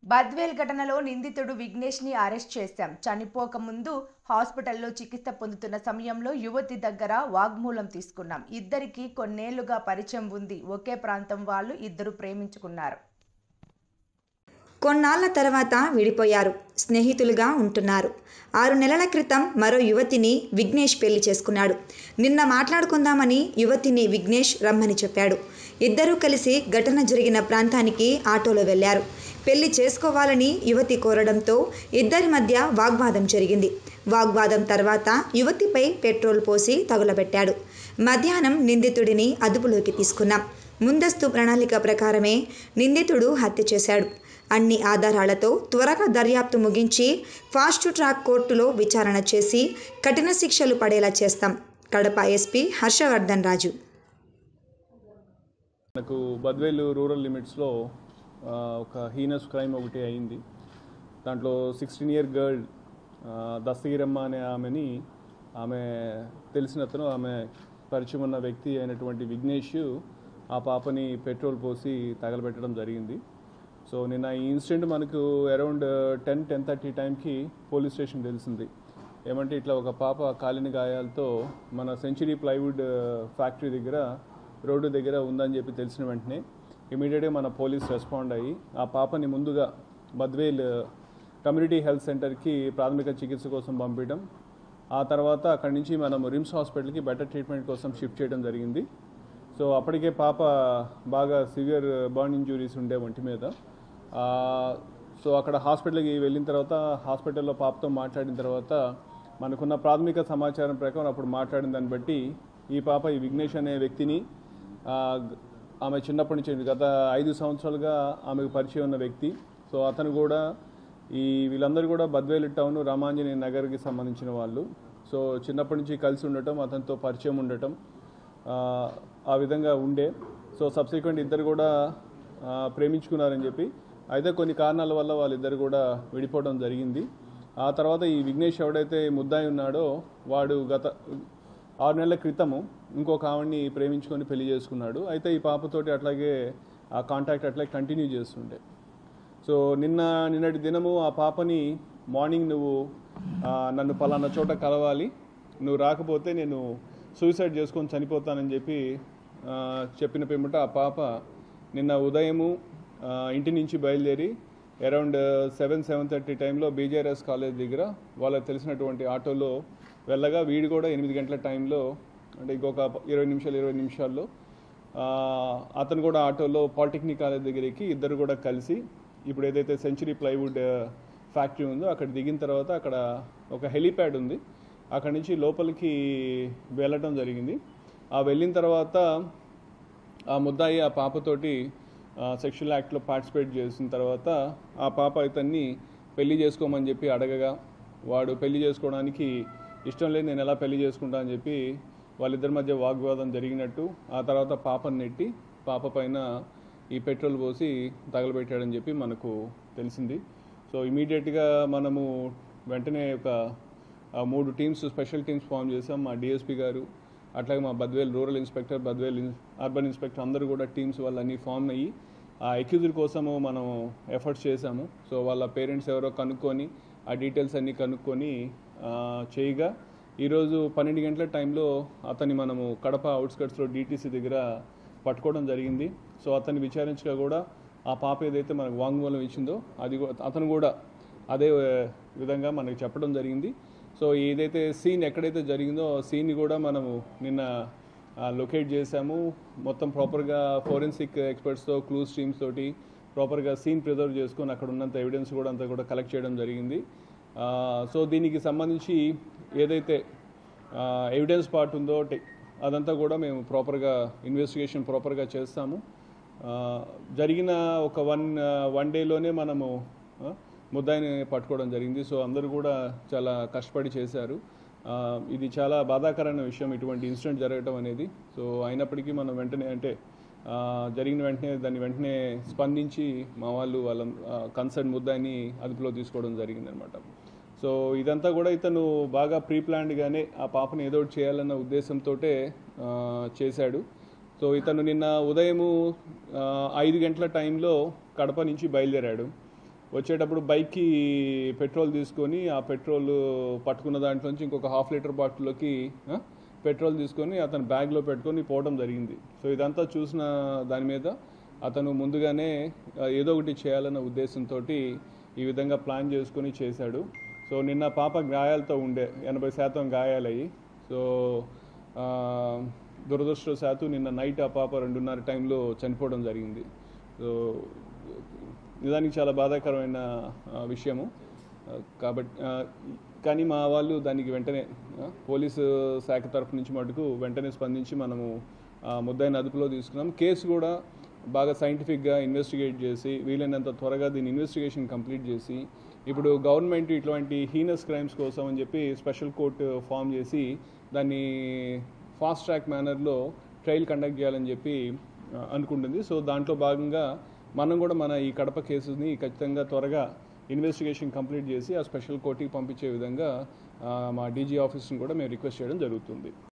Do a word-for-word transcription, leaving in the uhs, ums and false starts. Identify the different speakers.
Speaker 1: బద్వేల్ ఘటనలో నిందితుడు విఘ్నేష్ ని అరెస్ట్ చేశాం. చనిపోక ముందు హాస్పిటల్లో చికిత్స పొందుతున్న సమయంలో యువతి దగ్గర వాగ్మూలం తీసుకున్నాం. ఇద్దరికి కొన్నేళ్లుగా పరిచయం ఉంది. ఒకే ప్రాంతం వాళ్ళు, ఇద్దరు ప్రేమించుకున్నారు.
Speaker 2: కొన్నాళ్ల తర్వాత విడిపోయారు. స్నేహితులుగా ఉంటున్నారు. ఆరు నెలల క్రితం మరో యువతిని విఘ్నేష్ పెళ్లి చేసుకున్నాడు. నిన్న మాట్లాడుకుందామని యువతిని విఘ్నేష్ రమ్మని చెప్పాడు. ఇద్దరూ కలిసి ఘటన జరిగిన ప్రాంతానికి ఆటోలో వెళ్లారు. పెళ్లి చేసుకోవాలని యువతి కోరడంతో ఇద్దరి మధ్య వాగ్వాదం జరిగింది. వాగ్వాదం తర్వాత యువతిపై పెట్రోల్ పోసి తగులబెట్టాడు. మధ్యాహ్నం నిందితుడిని అదుపులోకి తీసుకున్నాం. ముందస్తు ప్రణాళిక ప్రకారమే నిందితుడు హత్య చేశాడు. అన్ని ఆధారాలతో త్వరగా దర్యాప్తు ముగించి ఫాస్ట్ ట్రాక్ కోర్టులో విచారణ చేసి కఠిన శిక్షలు పడేలా చేస్తాం. కడప ఎస్పీ హర్షవర్ధన్ రాజు.
Speaker 3: మనకు బద్వేలు రూరల్ లిమిట్స్లో ఒక హీనస్ క్రైమ్ ఒకటి అయింది. దాంట్లో సిక్స్టీన్ ఇయర్ గర్ల్ దస్తగిరమ్మ అనే ఆమెని ఆమె తెలిసినతను ఆమె పరిచయం ఉన్న వ్యక్తి అయినటువంటి విఘ్నేష్ ఆ పాపని పెట్రోల్ పోసి తగలబెట్టడం జరిగింది. సో నిన్న ఈ ఇన్సిడెంట్ మనకు అరౌండ్ టెన్ టెన్ థర్టీ టైంకి పోలీస్ స్టేషన్ తెలిసింది. ఏమంటే ఇట్లా ఒక పాప కాలిన గాయాలతో మన సెంచరీ ప్లైవుడ్ ఫ్యాక్టరీ దగ్గర రోడ్డు దగ్గర ఉందని చెప్పి తెలిసిన వెంటనే ఇమీడియట్గా మన పోలీస్ రెస్పాండ్ అయ్యి ఆ పాపని ముందుగా బద్వేల్ కమ్యూనిటీ హెల్త్ సెంటర్కి ప్రాథమిక చికిత్స కోసం పంపించడం, ఆ తర్వాత అక్కడి నుంచి మనం రిమ్స్ హాస్పిటల్కి బెటర్ ట్రీట్మెంట్ కోసం షిఫ్ట్ చేయడం జరిగింది. సో అప్పటికే పాప బాగా సివియర్ బర్న్ ఇంజురీస్ ఉండే ఒంటి మీద. సో అక్కడ హాస్పిటల్కి వెళ్ళిన తర్వాత హాస్పిటల్లో పాపతో మాట్లాడిన తర్వాత మనకున్న ప్రాథమిక సమాచారం ప్రకారం అప్పుడు మాట్లాడిన దాన్ని బట్టి ఈ పాప ఈ విఘ్నేష్ అనే వ్యక్తిని ఆమె చిన్నప్పటి నుంచి గత ఐదు సంవత్సరాలుగా ఆమెకు పరిచయం ఉన్న వ్యక్తి. సో అతను కూడా ఈ వీళ్ళందరూ కూడా బద్వేలు టౌన్ రామాంజనేయ నగర్కి సంబంధించిన వాళ్ళు. సో చిన్నప్పటి నుంచి కలిసి ఉండటం, అతనితో పరిచయం ఉండటం ఆ విధంగా ఉండే. సో సబ్సిక్వెంట్ ఇద్దరు కూడా ప్రేమించుకున్నారని చెప్పి అయితే కొన్ని కారణాల వల్ల వాళ్ళిద్దరు కూడా విడిపోవడం జరిగింది. ఆ తర్వాత ఈ విఘ్నేష్ ఎవడైతే ముద్దాయి ఉన్నాడో వాడు గత ఆరు నెలల క్రితము ఇంకొక ఆవిడ్ని ప్రేమించుకొని పెళ్లి చేసుకున్నాడు. అయితే ఈ పాపతోటి అట్లాగే ఆ కాంటాక్ట్ అట్లాగే కంటిన్యూ చేస్తుండే. సో నిన్న నిన్నటి దినము ఆ పాపని మార్నింగ్ నువ్వు నన్ను పలానా చోట కలవాలి, నువ్వు రాకపోతే నేను సూసైడ్ చేసుకొని చనిపోతానని చెప్పి చెప్పిన పిమ్మట ఆ పాప నిన్న ఉదయము ఇంటి నుంచి బయలుదేరి అరౌండ్ సెవెన్ సెవెన్ థర్టీ టైంలో బీజేఆర్ఎస్ కాలేజ్ దగ్గర వాళ్ళకి తెలిసినటువంటి ఆటోలో వెళ్ళగా వీడు కూడా ఎనిమిది గంటల టైంలో అంటే ఇంకొక ఇరవై నిమిషాలు ఇరవై నిమిషాల్లో అతను కూడా ఆటోలో పాలిటెక్నిక్ కాలేజ్ దగ్గరికి ఇద్దరు కూడా కలిసి ఇప్పుడు ఏదైతే సెంచరీ ప్లైవుడ్ ఫ్యాక్టరీ ఉందో అక్కడ దిగిన తర్వాత అక్కడ ఒక హెలీప్యాడ్ ఉంది, అక్కడి నుంచి లోపలికి వెళ్ళటం జరిగింది. ఆ వెళ్ళిన తర్వాత ఆ ముద్దాయి ఆ పాపతోటి సెక్షువల్ యాక్ట్లో పార్టిసిపేట్ చేసిన తర్వాత ఆ పాప ఇతన్ని పెళ్లి చేసుకోమని చెప్పి అడగగా వాడు పెళ్లి చేసుకోవడానికి ఇష్టం లేదు, నేను ఎలా పెళ్లి చేసుకుంటా అని చెప్పి వాళ్ళిద్దరి మధ్య వాగ్వాదం జరిగినట్టు ఆ తర్వాత పాపను నెట్టి పాప పైన ఈ పెట్రోల్ పోసి తగలబెట్టాడని చెప్పి మనకు తెలిసింది. సో ఇమీడియట్గా మనము వెంటనే ఒక మూడు టీమ్స్ స్పెషల్ టీమ్స్ ఫామ్ చేసాం. మా డిఎస్పీ గారు అట్లాగే మా Badvel rural inspector, Badvel urban inspector అందరూ కూడా టీమ్స్ వాళ్ళన్నీ ఫామ్ అయ్యి ఆ అక్యూజ్డ్ కోసము మనం ఎఫర్ట్స్ చేశాము. సో వాళ్ళ పేరెంట్స్ ఎవరో కనుక్కొని ఆ డీటెయిల్స్ అన్నీ కనుక్కొని చేయగా ఈరోజు పన్నెండు గంటల టైంలో అతన్ని మనము కడప అవుట్స్కట్స్లో డిటీసీ దగ్గర పట్టుకోవడం జరిగింది. సో అతన్ని విచారించగా కూడా ఆ పాప ఏదైతే మనకు వాంగ్మూలం ఇచ్చిందో అది అతను కూడా అదే విధంగా మనకు చెప్పడం జరిగింది. సో ఏదైతే సీన్ ఎక్కడైతే జరిగిందో ఆ సీన్ని కూడా మనము నిన్న లొకేట్ చేశాము. మొత్తం ప్రాపర్గా ఫోరెన్సిక్ ఎక్స్పర్ట్స్తో క్లూస్ టీమ్స్ తోటి ప్రాపర్గా సీన్ ప్రిజర్వ్ చేసుకొని అక్కడ ఉన్నంత ఎవిడెన్స్ కూడా అంతా కూడా కలెక్ట్ చేయడం జరిగింది. సో దీనికి సంబంధించి ఏదైతే ఎవిడెన్స్ పార్ట్ ఉందో అదంతా కూడా మేము ప్రాపర్గా ఇన్వెస్టిగేషన్ ప్రాపర్గా చేస్తాము. జరిగిన ఒక వన్ వన్ డేలోనే మనము ముద్దాయిని పట్టుకోవడం జరిగింది. సో అందరూ కూడా చాలా కష్టపడి చేశారు. ఇది చాలా బాధాకరమైన విషయం ఇటువంటి ఇన్సిడెంట్ జరగడం అనేది. సో అయినప్పటికీ మనం వెంటనే అంటే జరిగిన వెంటనే దాన్ని వెంటనే స్పందించి మా వాళ్ళు వాళ్ళ కన్సర్న్ ముద్దాయిని అదుపులో తీసుకోవడం జరిగిందనమాట. సో ఇదంతా కూడా ఇతను బాగా ప్రీ ప్లాన్డ్గానే ఆ పాపను ఏదో ఒకటి చేయాలన్న ఉద్దేశంతో చేశాడు. సో ఇతను నిన్న ఉదయము ఐదు గంటల టైంలో కడప నుంచి బయలుదేరాడు. వచ్చేటప్పుడు బైక్కి పెట్రోల్ తీసుకొని ఆ పెట్రోల్ పట్టుకున్న దాంట్లోంచి ఇంకొక హాఫ్ లీటర్ బాటిల్లోకి పెట్రోల్ తీసుకొని అతను బ్యాగ్లో పెట్టుకొని పోవడం జరిగింది. సో ఇదంతా చూసిన దాని మీద అతను ముందుగానే ఏదో ఒకటి చేయాలన్న ఉద్దేశంతో ఈ విధంగా ప్లాన్ చేసుకొని చేశాడు. సో నిన్న పాప గాయాలతో ఉండే ఎనభై శాతం గాయాలయ్యి, సో దురదృష్టవశాత్తు నిన్న నైట్ ఆ పాప రెండున్నర టైంలో చనిపోవడం జరిగింది. సో నిజానికి చాలా బాధాకరమైన విషయము. కాబట్టి కానీ మా వాళ్ళు దానికి వెంటనే పోలీసు శాఖ తరఫు నుంచి మటుకు వెంటనే స్పందించి మనము ముద్దాయిని అదుపులో తీసుకున్నాం. కేసు కూడా బాగా సైంటిఫిక్గా ఇన్వెస్టిగేట్ చేసి వీలైనంత త్వరగా దీని ఇన్వెస్టిగేషన్ కంప్లీట్ చేసి ఇప్పుడు గవర్నమెంట్ ఇటువంటి హీనస్ క్రైమ్స్ కోసం అని చెప్పి స్పెషల్ కోర్టు ఫామ్ చేసి దాన్ని ఫాస్ట్ ట్రాక్ మేనర్లో ట్రయల్ కండక్ట్ చేయాలని చెప్పి అనుకుంటుంది. సో దాంట్లో భాగంగా మనం కూడా మన ఈ కడప కేసుని ఖచ్చితంగా త్వరగా ఇన్వెస్టిగేషన్ కంప్లీట్ చేసి ఆ స్పెషల్ కోర్టుకి పంపించే విధంగా మా డీజీ ఆఫీస్ని కూడా మేము రిక్వెస్ట్ చేయడం జరుగుతుంది.